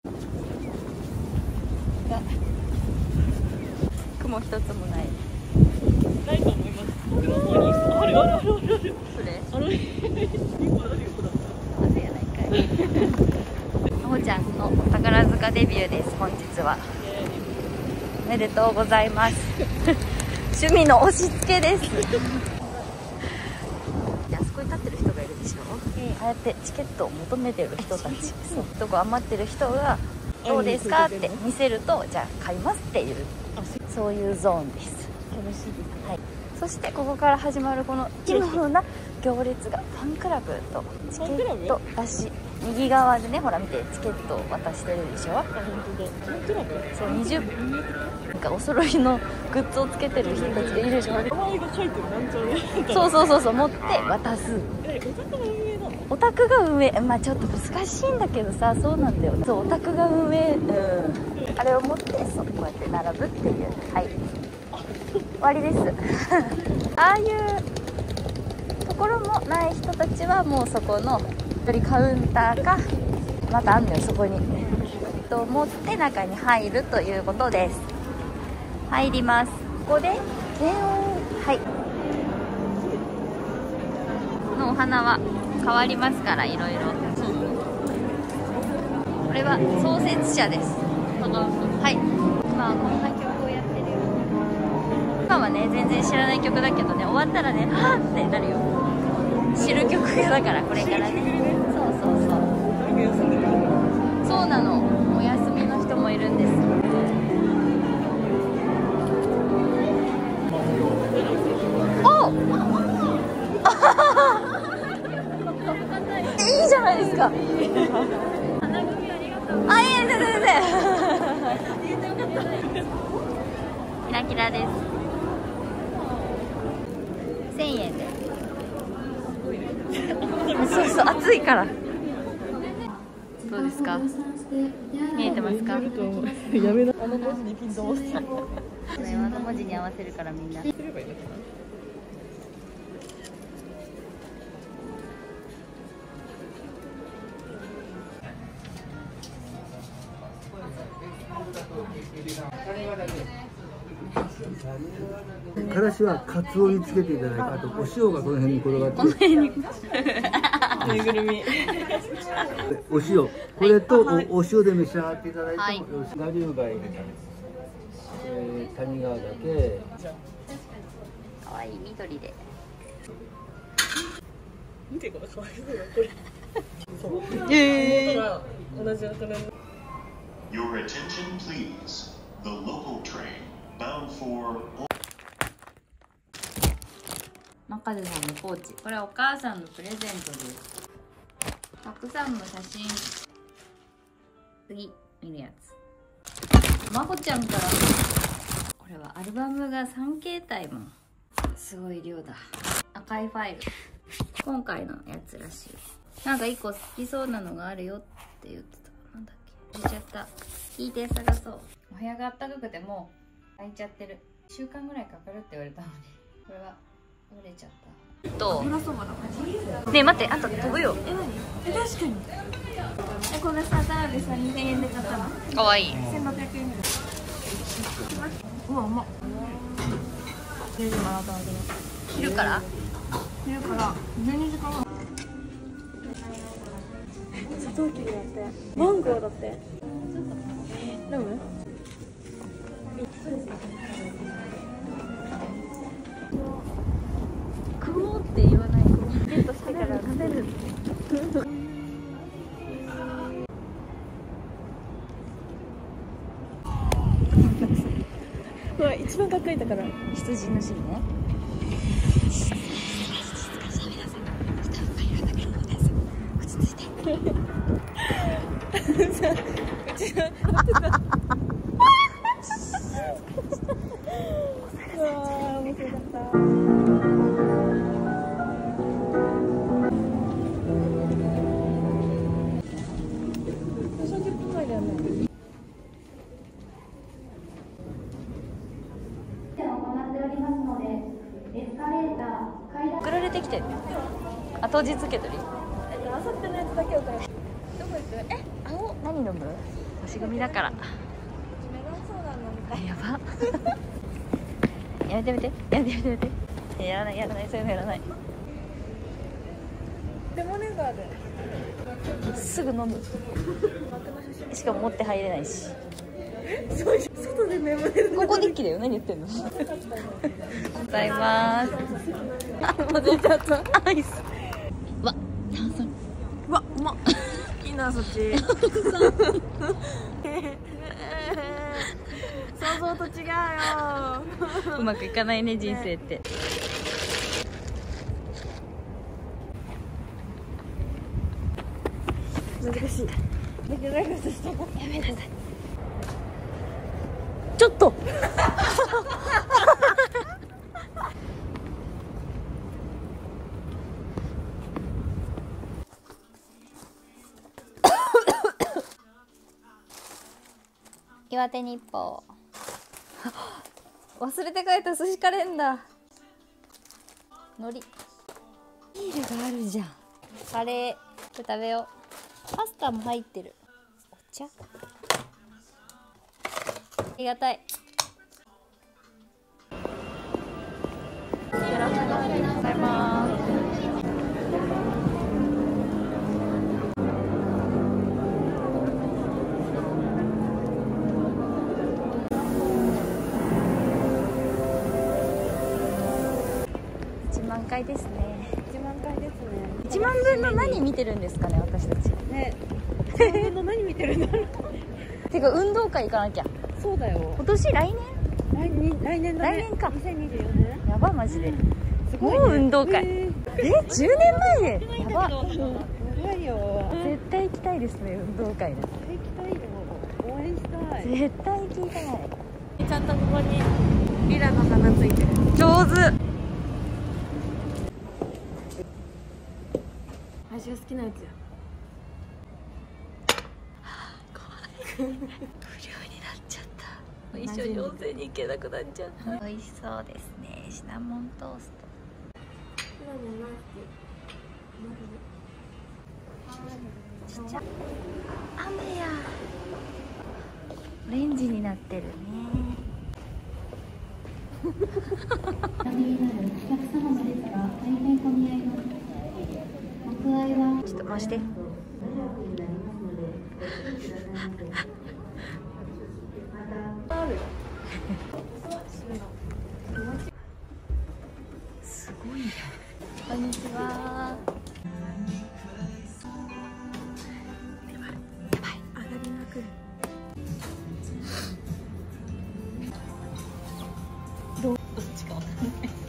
雲一つもない。 ないと思います。奥の方にあるあるあるある。 それ？ ある。結構あるよ。 汗やないかい。まほちゃんの宝塚デビューです。本日は。おめでとうございます。趣味の押し付けです。あそこに立ってる人がいるでしょ。ああやってチケットを求めてる人たち、そうどこ余ってる人がどうですかって見せると、じゃあ買いますっていう、そういうゾーンです。 楽しいです。 はい。そしてここから始まるこの奇妙な行列がファンクラブとチケット出し、右側でね、ほら見て、チケットを渡してるでしょ。 あ、本当だ。ファンクラブ？ そう、なんかお揃いのグッズをつけてる人たちがいるでしょ。 名前が書いてるなんちゃら。 そう持って渡す。 オタクが運営なの？ オタクが運営、まあちょっと難しいんだけどさ、そうなんだよね。そう、オタクが運営、あれを持って、そう、こうやって並ぶっていう。はい、終わりです。ああいうところもない人たちはもうそこのカウンターか、またあんのよ、そこにと持って中に入るということです。入ります。ここで検温、はいのお花は変わりますから、いろいろ。これは創設者です。はい、今はこんな曲をやってるよ。今はね、全然知らない曲だけどね、終わったらね、はぁってなるよ。知る曲だから、これからね。そうなの。お休みの人もいるんです。おいいじゃないですか。あ、いいです。キラキラです。1000円で。そう、暑いから。どうですか？見えてますか？ やめな。あの文字にピントを押す。 あの文字に合わせるからみんな。 すればいいのかな。 からしはカツオにつけていただいて、あとお塩がこの辺に転がってこの辺にぬいぐるみ。 お塩、これとお塩で召し上がっていただいてもはいよろしい。我流貝、谷川岳、 かわいい緑で。 見てこの可愛いのがこれ。そう。妹が同じ大人の。 Your attention, please. The local train bound for. 中でさんのポーチ、これお母さんのプレゼントです。たくさんの写真。次見るやつ、まほちゃんから。これはアルバムが3形態もすごい量だ。赤いファイル、今回のやつらしい。なんか1個好きそうなのがあるよって言ってた。なんだっけ、忘れちゃった。聞いて探そう。お部屋があったかくてもう開いちゃってる。1週間ぐらいかかるって言われたのに、これは折れちゃった。ねえ待って、あと飛ぶよ。 確かに。このさ、田辺さん2000円で買ったの。 かわいい。 1600円ぐらい。うわ、うまっ。 昼から昼から12時間後。サトウキビだって。マンゴーだって。飲む？ 食おうって言わないとゲットしてから食べる。 これ一番かっこいいだから。 羊の汁ね。 うわー、面白かった。30分前だよね。 送られてきてる。後日付け取り。 あさってのやつだけを買う。 どこ行く？青何飲む？ 星組だから。 メロンソーダ飲みたい。 やば。やめてやめてやめてやめて。やらないやらない、そういうのやらない。 レモネードある。 すぐ飲む。しかも持って入れないし。 外でレモネード。 ここデッキだよ。何言ってんの。ございます。あ、もう出ちゃった。アイス。わ、炭酸。 うわ、うまっ。いいな、そっち。想像と違うよ。 うまくいかないね、人生って。 難しい。できないことした。 やめなさい。ちょっと。岩手日報。忘れて帰った寿司カレンダー。海苔。ビールがあるじゃん。カレー。これ食べよう。パスタも入ってる。お茶。ありがたい。ありがとうございます。1万回ですね。 1万回ですね。 1万分の何見てるんですかね、私たち。 ね。1万分の何見てるんだろう。 てか運動会行かなきゃ。 そうだよ。 今年来年来年だね。 来年か。 2024年。 やばマジで。 すごいね。 もう運動会。10年前で。やば。 やばいよ。 絶対行きたいですね、運動会で。 行きたいよ。応援したい。 絶対行きたい。 ちゃんとここにリラの花ついてる。 上手。 私が好きなやつや。 不良になっちゃった。一緒に温泉に行けなくなっちゃった。美味しそうですね。シナモントースト。ちっちゃ。雨や。オレンジになってるね。ちょっと回して。すごいね。こんにちは。 上がりまくる。 どっちかわかんない。